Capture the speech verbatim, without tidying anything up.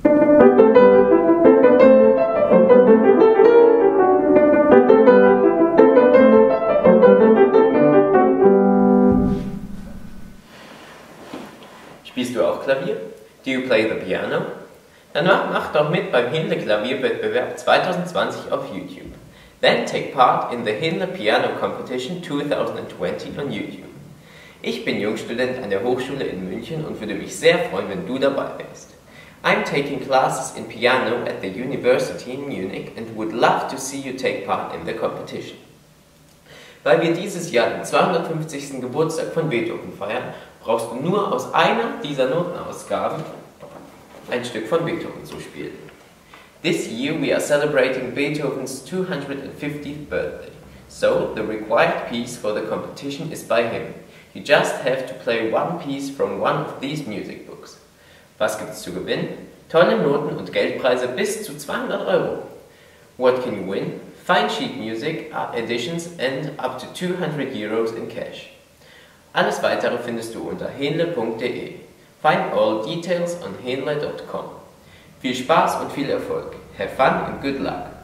Spielst du auch Klavier? Do you play the piano? Dann mach, mach doch mit beim Hindle Klavierwettbewerb zwanzig zwanzig auf YouTube. Then take part in the Hindle Piano Competition twenty twenty on YouTube. Ich bin Jungstudent an der Hochschule in München und würde mich sehr freuen, wenn du dabei wärst. I'm taking classes in piano at the university in Munich and would love to see you take part in the competition. Weil wir dieses Jahr den zweihundertfünfzigsten Geburtstag von Beethoven feiern, brauchst du nur aus einer dieser Notenausgaben ein Stück von Beethoven zu spielen. This year we are celebrating Beethoven's two hundred fiftieth birthday, so the required piece for the competition is by him. You just have to play one piece from one of these music books. Was gibt's zu gewinnen? Tolle Noten und Geldpreise bis zu zweihundert Euro. What can you win? Fine sheet music, editions and up to two hundred euros in cash. Alles weitere findest du unter hindle punkt de. Find all details on hindle dot com. Viel Spaß und viel Erfolg. Have fun and good luck.